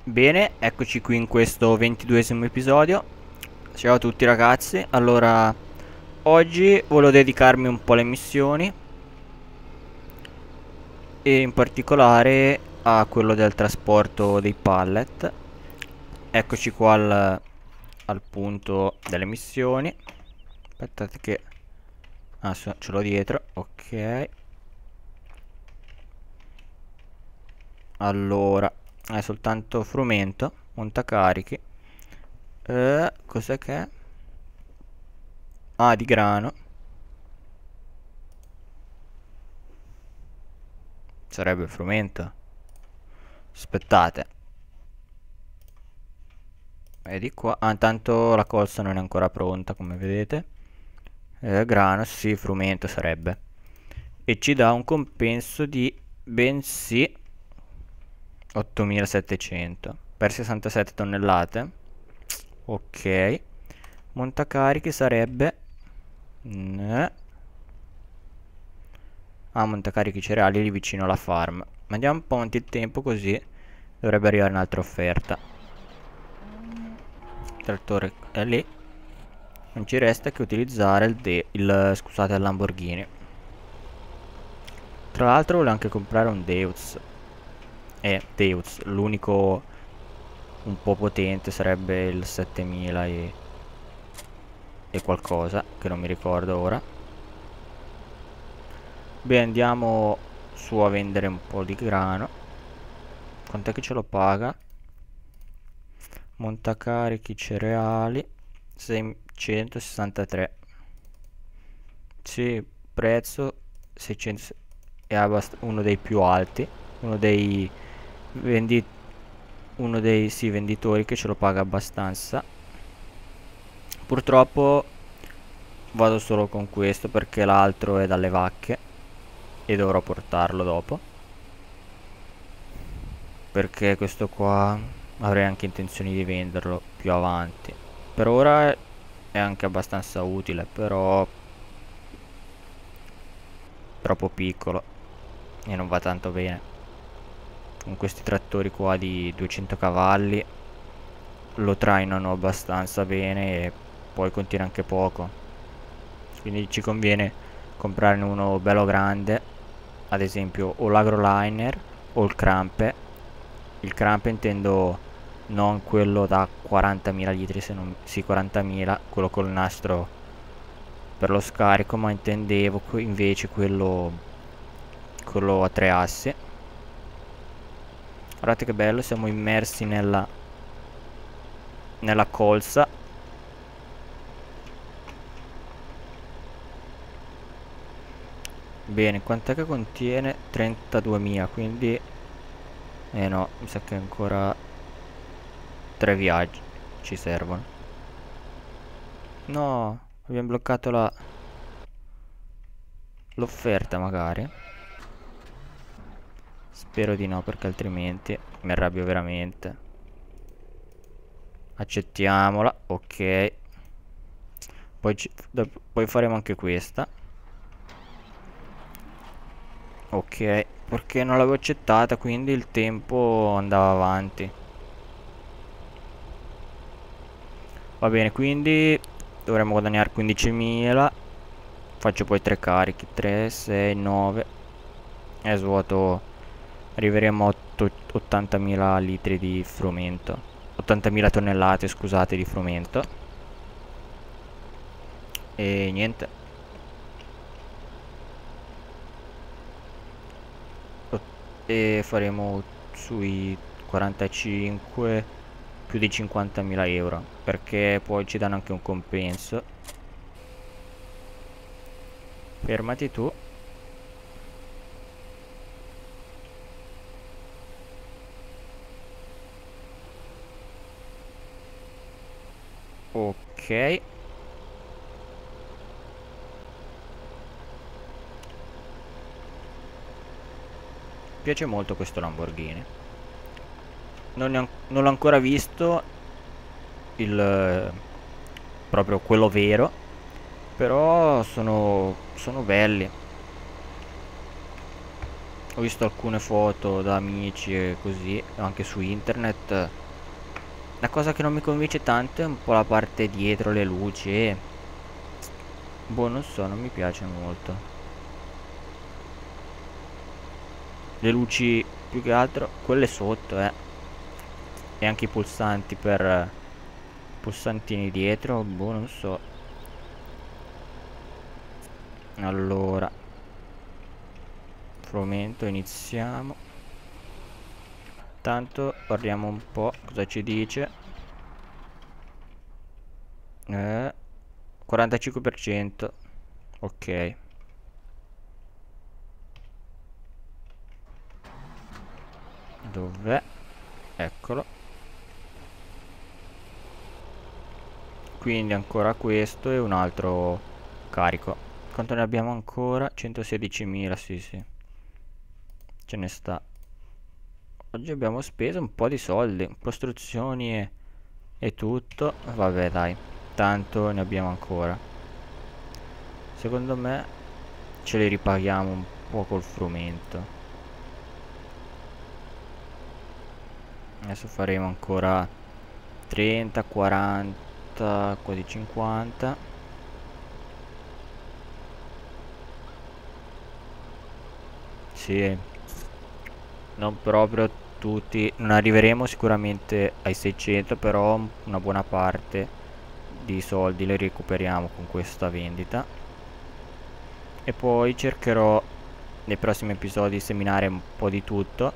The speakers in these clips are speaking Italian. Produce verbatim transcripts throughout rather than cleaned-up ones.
Bene, eccoci qui in questo ventiduesimo episodio. Ciao a tutti ragazzi. Allora, oggi volevo dedicarmi un po' alle missioni e in particolare a quello del trasporto dei pallet. Eccoci qua al, al punto delle missioni. Aspettate che... Ah, so- ce l'ho dietro, ok. Allora, è soltanto frumento, montacarichi. Eh, cos'è che è? Ah, di grano. Sarebbe frumento. Aspettate. E di qua. Ah, intanto la colza non è ancora pronta, come vedete. Eh, grano, sì, frumento sarebbe. E ci dà un compenso di bensì ottomilasettecento per sessantasette tonnellate. Ok. Montacarichi sarebbe... Ne. Ah, montacarichi cereali lì vicino alla farm. Mandiamo un po' avanti il tempo così dovrebbe arrivare un'altra offerta. Il trattore è lì. Non ci resta che utilizzare il, de il scusate, il Lamborghini. Tra l'altro volevo anche comprare un Deus. Eh, Deus, l'unico un po' potente sarebbe il settemila e, e qualcosa, che non mi ricordo ora. Beh, andiamo su a vendere un po' di grano. Quant'è che ce lo paga? Montacarichi cereali seicentosessantatré. Sì, prezzo seicento, è uno dei più alti, uno dei vendi uno dei sì, venditori che ce lo paga abbastanza. Purtroppo vado solo con questo perché l'altro è dalle vacche e dovrò portarlo dopo, perché questo qua avrei anche intenzione di venderlo più avanti. Per ora è anche abbastanza utile, però troppo piccolo e non va tanto bene. Con questi trattori qua di duecento cavalli lo trainano abbastanza bene e poi contiene anche poco, quindi ci conviene comprarne uno bello grande, ad esempio o l'Agroliner o il Crampe. Il Crampe intendo non quello da quarantamila litri, se non... sì, quarantamila, quello col nastro per lo scarico, ma intendevo invece quello quello a tre assi. Guardate che bello, siamo immersi nella nella colza. Bene, quant'è che contiene? trentaduemila, quindi eh no, mi sa che ancora tre viaggi ci servono. No, abbiamo bloccato la l'offerta magari. Spero di no, perché altrimenti mi arrabbio veramente. Accettiamola, ok. Poi, ci, poi faremo anche questa. Ok, perché non l'avevo accettata, quindi il tempo andava avanti. Va bene, quindi dovremmo guadagnare quindicimila. Faccio poi tre carichi, tre, sei, nove. E svuoto. Arriveremo a ottantamila litri di frumento. ottantamila tonnellate, scusate, di frumento. E niente. E faremo sui quarantacinque, più di cinquantamila euro, perché poi ci danno anche un compenso. Fermati tu. Ok. Mi piace molto questo Lamborghini. Non, non l'ho ancora visto il proprio quello vero, però sono, sono belli. Ho visto alcune foto da amici e così, anche su internet. La cosa che non mi convince tanto è un po' la parte dietro, le luci e... boh, non so, non mi piace molto. Le luci più che altro, quelle sotto, eh. E anche i pulsanti per... pulsantini dietro, boh, non so. Allora, frumento, iniziamo. Tanto guardiamo un po' cosa ci dice. Eh, quarantacinque per cento. Ok. Dov'è? Eccolo. Quindi ancora questo e un altro carico. Quanto ne abbiamo ancora? centosedicimila, sì sì. Ce ne sta. Oggi abbiamo speso un po' di soldi. Costruzioni e, e tutto. Vabbè dai. Tanto ne abbiamo ancora. Secondo me ce li ripaghiamo un po' col frumento. Adesso faremo ancora trenta, quaranta, quasi cinquanta. Sì, non proprio tutti, non arriveremo sicuramente ai seicento, però una buona parte di soldi li recuperiamo con questa vendita. E poi cercherò nei prossimi episodi di seminare un po' di tutto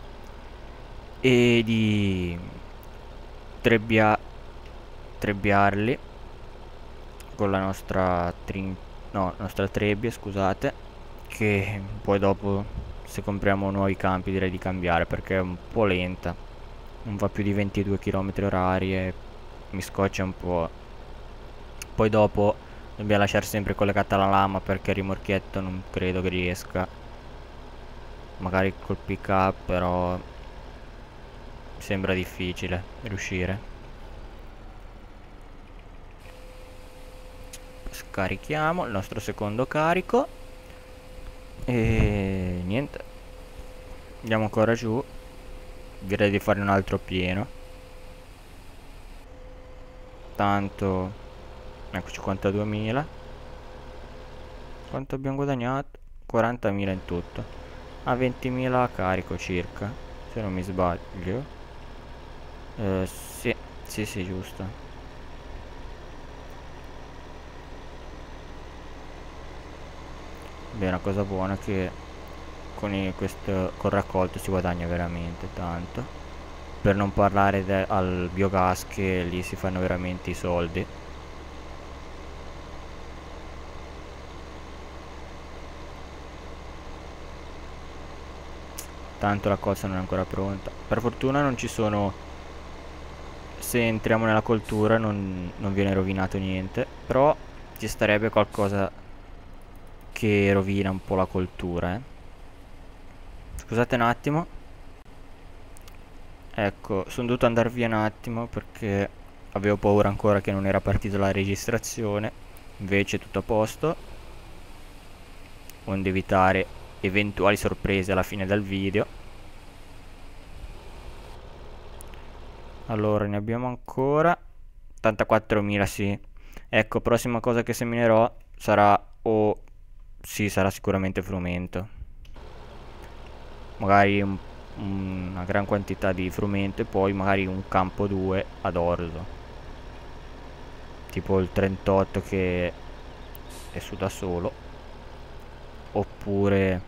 e di trebbia trebbiarli con la nostra trin no, nostra trebbia, scusate, che poi dopo se compriamo nuovi campi direi di cambiare perché è un po' lenta, non va più di ventidue chilometri orari e mi scoccia un po'. Poi dopo dobbiamo lasciare sempre collegata la lama perché il rimorchietto non credo che riesca, magari col pick up, però sembra difficile riuscire. Scarichiamo il nostro secondo carico e niente, andiamo ancora giù, direi di fare un altro pieno, tanto ecco cinquantaduemila. Quanto abbiamo guadagnato? quarantamila in tutto, a ventimila a carico circa, se non mi sbaglio. Eh, sì, sì sì, giusto. Beh, una cosa buona è che con il, questo, col raccolto si guadagna veramente tanto. Per non parlare de, al biogas, che lì si fanno veramente i soldi. Tanto la cosa non è ancora pronta. Per fortuna non ci sono... se entriamo nella coltura non, non viene rovinato niente. Però ci starebbe qualcosa che rovina un po' la coltura, eh. Scusate un attimo. Ecco, sono dovuto andare via un attimo perché avevo paura ancora che non era partita la registrazione. Invece tutto a posto, onde evitare eventuali sorprese alla fine del video. Allora, ne abbiamo ancora ottantaquattromila, sì. Ecco, prossima cosa che seminerò sarà o... sì, sarà sicuramente frumento. Magari un, una gran quantità di frumento e poi magari un campo due ad orzo. Tipo il trentotto che è su da solo. Oppure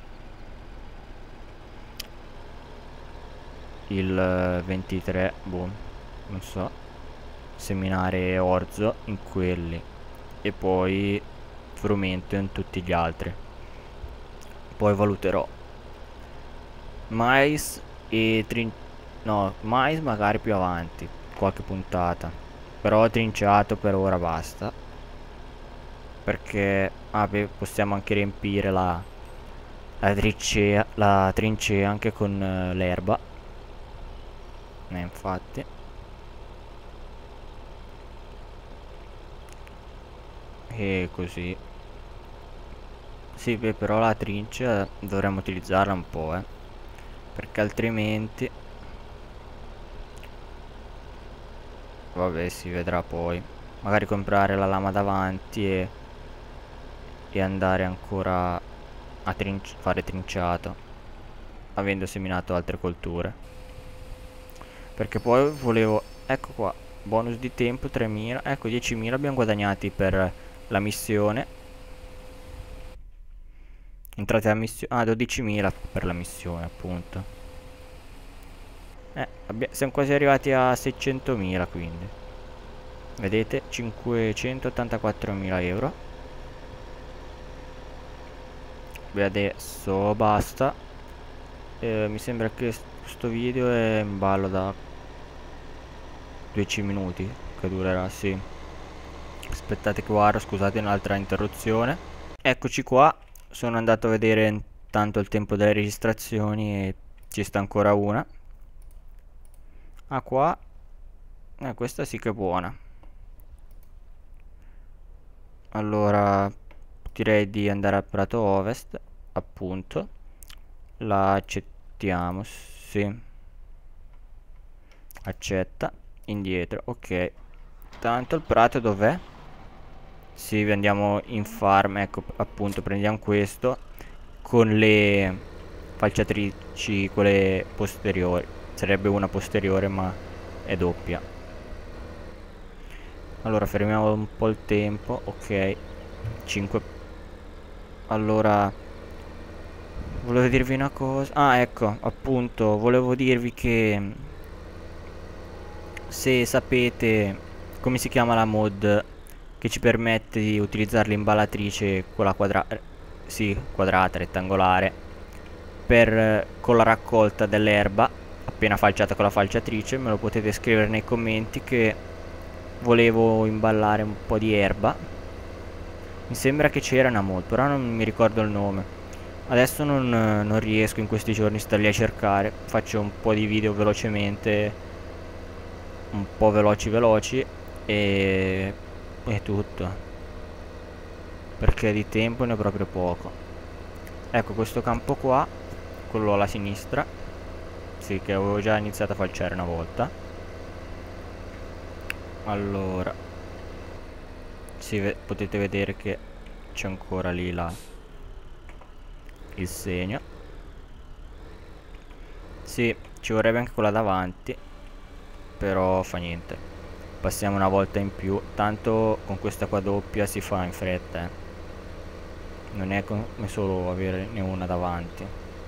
il ventitré, boh, non so, seminare orzo in quelli e poi frumento in tutti gli altri. Poi valuterò mais e trin no, mais magari più avanti, qualche puntata, però trinciato per ora basta, perché ah, beh, possiamo anche riempire la la trincea, la trincea anche con uh, l'erba. Eh, infatti. E così. Sì, beh, però la trincea dovremmo utilizzarla un po', eh. Perché altrimenti vabbè, si vedrà poi. Magari comprare la lama davanti e, e andare ancora a trinci fare trinciato, avendo seminato altre colture. Perché poi volevo, ecco qua, bonus di tempo tremila, ecco diecimila abbiamo guadagnati per la missione. Entrate a missione, ah dodicimila per la missione appunto. Eh, siamo quasi arrivati a seicentomila, quindi vedete, cinquecentottantaquattromila euro. Beh, adesso basta. Eh, mi sembra che questo video è in ballo da dieci minuti che durerà, sì. Aspettate che guardo, scusate un'altra interruzione. Eccoci qua, sono andato a vedere intanto il tempo delle registrazioni e ci sta ancora una. Ah, qua, eh, questa sì che è buona. Allora direi di andare al prato ovest, appunto. La accettiamo, sì. Accetta, indietro, ok. Tanto il prato dov'è? Sì, andiamo in farm, ecco, appunto, prendiamo questo con le falciatrici, quelle posteriori. Sarebbe una posteriore, ma è doppia. Allora, fermiamo un po' il tempo, ok. cinque. Allora, volevo dirvi una cosa. Ah, ecco, appunto, volevo dirvi che se sapete come si chiama la mod che ci permette di utilizzare l'imballatrice, quella quadrata, sì, quadrata, rettangolare, per con la raccolta dell'erba appena falciata con la falciatrice, me lo potete scrivere nei commenti che volevo imballare un po' di erba. Mi sembra che c'era una mod, però non mi ricordo il nome. Adesso non, non riesco in questi giorni a starli a cercare. Faccio un po' di video velocemente, un po' veloci veloci e è tutto, perché di tempo ne ho proprio poco. Ecco questo campo qua, quello alla sinistra, sì, che avevo già iniziato a falciare una volta. Allora, sì, ve potete vedere che c'è ancora lì la il segno. Sì, ci vorrebbe anche quella davanti, però fa niente, passiamo una volta in più, tanto con questa qua doppia si fa in fretta, eh. Non è come solo averne una davanti.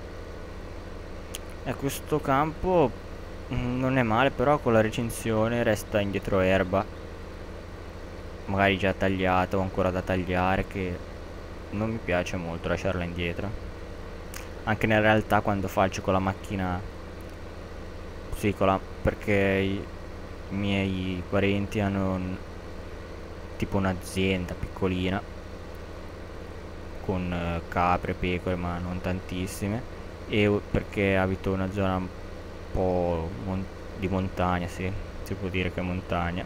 E questo campo mh, non è male, però con la recinzione resta indietro erba, magari già tagliata o ancora da tagliare, che non mi piace molto lasciarla indietro. Anche nella realtà quando faccio con la macchina, sì, con la, perché i miei parenti hanno un, tipo un'azienda piccolina con eh, capre, pecore, ma non tantissime, e perché abito in una zona un po' mon di montagna, sì, si può dire che è montagna,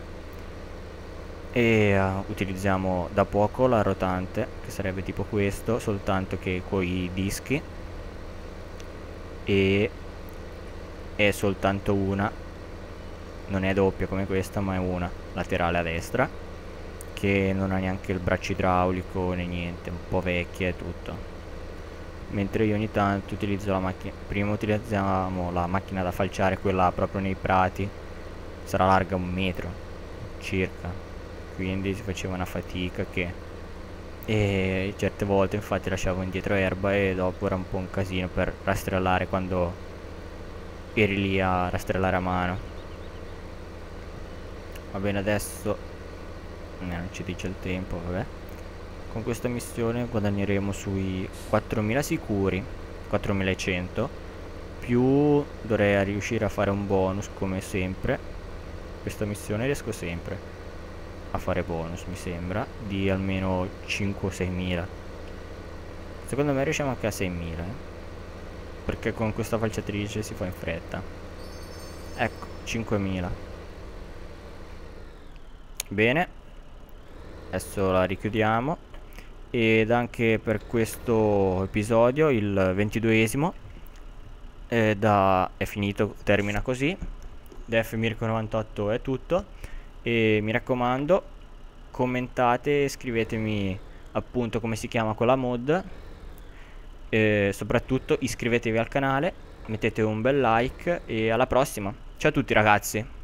e uh, utilizziamo da poco la rotante, che sarebbe tipo questo, soltanto che con i dischi, e è soltanto una, non è doppia come questa, ma è una laterale a destra, che non ha neanche il braccio idraulico né niente, un po' vecchia e tutto. Mentre io ogni tanto utilizzo la macchina, prima utilizziamo la macchina da falciare, quella proprio nei prati, sarà larga un metro circa, quindi si faceva una fatica che, e certe volte infatti lasciavo indietro erba e dopo era un po' un casino per rastrellare quando eri lì a rastrellare a mano. Va bene, adesso eh, non ci dice il tempo, vabbè. Con questa missione guadagneremo sui quattromila sicuri, quattromilacento, più dovrei riuscire a fare un bonus come sempre. Questa missione riesco sempre a fare bonus, mi sembra, di almeno cinque o seimila. Secondo me riusciamo anche a seimila, eh? Perché con questa falciatrice si fa in fretta. Ecco, cinquemila. Bene, adesso la richiudiamo. Ed anche per questo episodio, il ventiduesimo, eh, da, è finito, termina così. Da F Mirko novantotto è tutto. E mi raccomando, commentate, scrivetemi appunto come si chiama quella mod, e soprattutto iscrivetevi al canale, mettete un bel like e alla prossima. Ciao a tutti ragazzi.